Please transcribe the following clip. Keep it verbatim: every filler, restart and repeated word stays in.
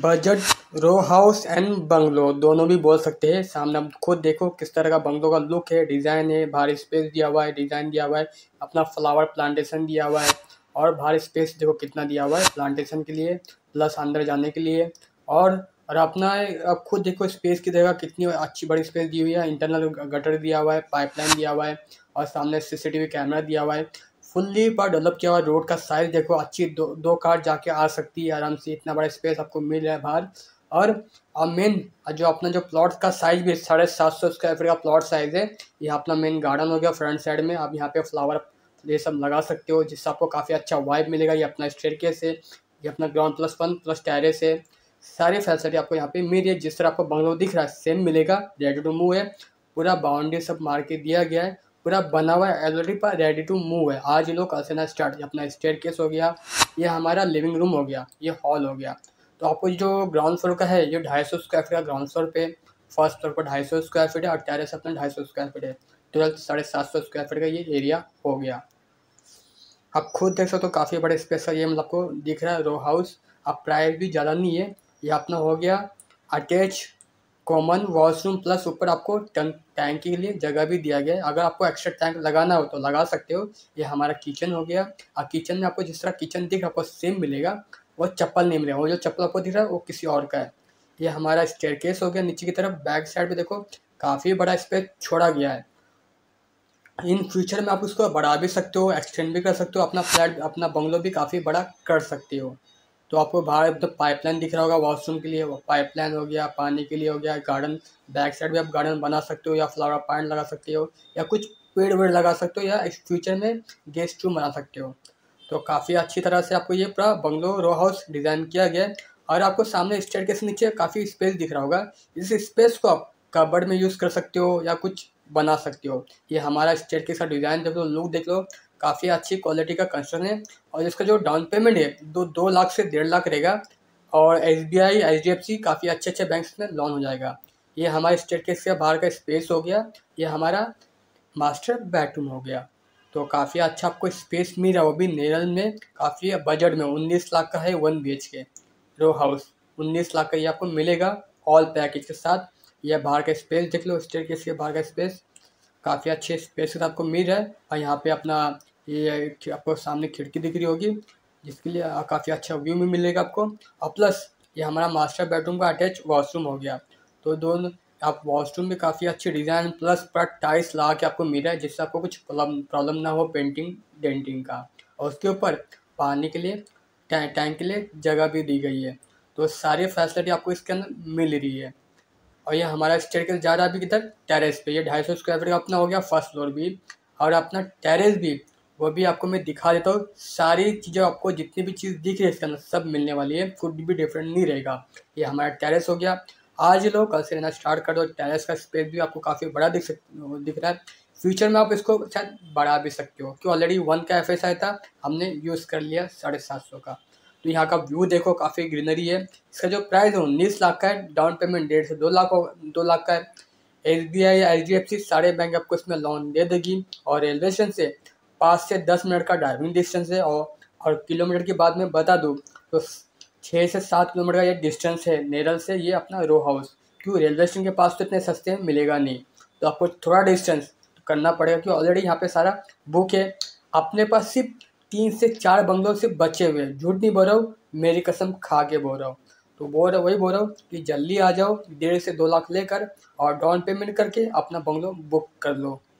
Budget row house and bungalow दोनों भी बोल सकते हैं। सामने आप खुद देखो किस तरह का बंगलो का लुक है, डिज़ाइन है, बाहर स्पेस दिया हुआ है, डिज़ाइन दिया हुआ है, अपना फ्लावर प्लांटेशन दिया हुआ है और बाहर स्पेस देखो कितना दिया हुआ है प्लांटेशन के लिए प्लस अंदर जाने के लिए। और और अपना अब खुद देखो स्पेस की जगह कितनी अच्छी बड़ी स्पेस दी हुई है, इंटरनल गटर दिया हुआ है, पाइपलाइन दिया हुआ है और सामने सीसीटीवी कैमरा दिया हुआ है। फुल्ली पर डेवलप किया हुआ रोड का साइज देखो, अच्छी दो दो कार जाके आ सकती है आराम से, इतना बड़ा स्पेस आपको मिल रहा है बाहर। और अब मेन जो अपना जो प्लॉट का साइज भी साढ़े सात सौ स्क्वायर फीट का प्लॉट साइज है। ये अपना मेन गार्डन हो गया फ्रंट साइड में, आप यहाँ पे फ्लावर ये सब लगा सकते हो जिससे आपको काफ़ी अच्छा वाइब मिलेगा। ये अपना स्टेयरकेस है, ये अपना ground plus one plus terrace है, सारी फैसिलिटी आपको यहाँ पे मिल रही है। जिस तरह आपको बंगलो दिख रहा है सेम मिलेगा, रेडी टू मूव है, पूरा बाउंड्री सब मार के दिया गया है, पूरा बना हुआ है ऑलरेडी पर रेडी टू मूव है। आज ये लोग कल से ना स्टार्ट। अपना स्टेयरकेस हो गया, ये हमारा लिविंग रूम हो गया, ये हॉल हो गया। तो आपको जो ग्राउंड फ्लोर का है ये ढाई सौ स्क्वायर फीट का ग्राउंड फ्लोर पे, फर्स्ट फ्लोर पर ढाई सौ स्क्वायर फीट है और टेरेस अपना ढाई सौ स्क्वायर फीट है, टोटल साढ़े सात सौ स्क्वायर फीट का ये एरिया हो गया। आप खुद देख सकते हो काफ़ी बड़े स्पेस का ये मतलब आपको दिख रहा है रो हाउस। अब प्राइस भी ज़्यादा नहीं है, ये अपना हो गया अटैच कॉमन वॉशरूम प्लस ऊपर आपको टैंक के लिए जगह भी दिया गया है। अगर आपको एक्स्ट्रा टैंक लगाना हो तो लगा सकते हो। ये हमारा किचन हो गया और किचन में आपको जिस तरह किचन दिख रहा है आपको सेम मिलेगा, वो चप्पल नहीं मिलेगा, वो जो चप्पल आपको दिख रहा है वो किसी और का है। ये हमारा स्टेयरकेस हो गया नीचे की तरफ। बैक साइड पे देखो काफ़ी बड़ा स्पेस छोड़ा गया है। इन फ्यूचर में आप उसको बढ़ा भी सकते हो, एक्सटेंड भी कर सकते हो, अपना फ्लैट अपना बंगलो भी काफ़ी बड़ा कर सकते हो। तो आपको बाहर तो पाइपलाइन दिख रहा होगा वॉशरूम के लिए, वो पाइपलाइन हो गया, पानी के लिए हो गया, गार्डन बैक साइड भी आप गार्डन बना सकते हो या फ्लावर पॉइंट लगा सकते हो या कुछ पेड़ वेड़ लगा सकते हो या इस फ्यूचर में गेस्ट रूम बना सकते हो। तो काफ़ी अच्छी तरह से आपको ये पूरा बंगलो रो हाउस डिज़ाइन किया गया है। और आपको सामने स्टेयरकेस के नीचे काफ़ी स्पेस दिख रहा होगा, इस स्पेस को आप कबर्ड में यूज़ कर सकते हो या कुछ बना सकते हो। ये हमारा स्टेयरकेस का डिज़ाइन देख लो, लुक देख लो, काफ़ी अच्छी क्वालिटी का कंस्ट्रक्शन है। और इसका जो डाउन पेमेंट है दो दो लाख से डेढ़ लाख रहेगा और S B I H D F C काफ़ी अच्छे अच्छे बैंक्स में लोन हो जाएगा। ये हमारे स्टेयरकेस के बाहर का स्पेस हो गया, ये हमारा मास्टर बेडरूम हो गया। तो काफ़ी अच्छा आपको स्पेस मिल रहा है, वो भी नेरल में काफ़ी बजट में। उन्नीस लाख का है वन बी एच के रो हाउस, उन्नीस लाख का ये आपको मिलेगा ऑल पैकेज के साथ। यह बाहर का स्पेस देख लो, स्टेयरकेस के बाहर का स्पेस काफ़ी अच्छे स्पेस के साथ आपको मिल रहा है। और यहाँ पे अपना ये आपको सामने खिड़की दिख रही होगी जिसके लिए काफ़ी अच्छा व्यू भी मिलेगा आपको। और प्लस ये हमारा मास्टर बेडरूम का अटैच वॉशरूम हो गया। तो दोनों आप वॉशरूम में काफ़ी अच्छी डिज़ाइन प्लस पूरा टाइल्स लगा के आपको मिल रहा है जिससे आपको कुछ प्रॉब्लम ना हो पेंटिंग डेंटिंग का। और उसके ऊपर पानी के लिए टैंक के लिए जगह भी दी गई है। तो सारी फैसिलिटी आपको इसके अंदर मिल रही है। और ये हमारा स्टेयरकेस जा रहा है अभी किधर टेरेस पे। ये ढाई सौ स्क्वायर फीट का अपना हो गया फर्स्ट फ्लोर भी, और अपना टेरेस भी वो भी आपको मैं दिखा देता हूँ। सारी चीज़ें आपको जितनी भी चीज़ दिख रही है इसके अंदर सब मिलने वाली है, कुछ भी डिफरेंट नहीं रहेगा। ये हमारा टेरेस हो गया। आज लोग कल से रहना स्टार्ट कर दो। टेरेस का स्पेस भी आपको काफ़ी बड़ा दिख सक दिख रहा है। फ्यूचर में आप इसको शायद बढ़ा भी सकते हो क्योंकि ऑलरेडी वन का एफ एस आया था, हमने यूज़ कर लिया साढ़े सात सौ का। तो यहाँ का व्यू देखो काफ़ी ग्रीनरी है। इसका जो प्राइस है उन्नीस लाख का है, डाउन पेमेंट डेढ़ से दो लाख हो दो लाख का है। एस बी आई या एच डी एफ सी सारे बैंक आपको इसमें लोन दे देगी। और रेलवे स्टेशन से पाँच से दस मिनट का ड्राइविंग डिस्टेंस है। और और किलोमीटर की बात मैं बता दूँ तो छः से सात किलोमीटर का ये डिस्टेंस है नेरल से ये अपना रो हाउस। क्यों रेलवे स्टेशन के पास तो इतने सस्ते में मिलेगा नहीं, तो आपको थोड़ा डिस्टेंस करना पड़ेगा क्योंकि ऑलरेडी यहाँ पे सारा बुक है। अपने पास सिर्फ तीन से चार बंगलों से बचे हुए हैं, झूठ नहीं बोल रहा हूँ, मेरी कसम खा के बोल रहा हूँ। तो बोल रहा वही बोल रहा हूँ कि जल्दी आ जाओ, डेढ़ से दो लाख लेकर और डाउन पेमेंट करके अपना बंगलो बुक कर लो।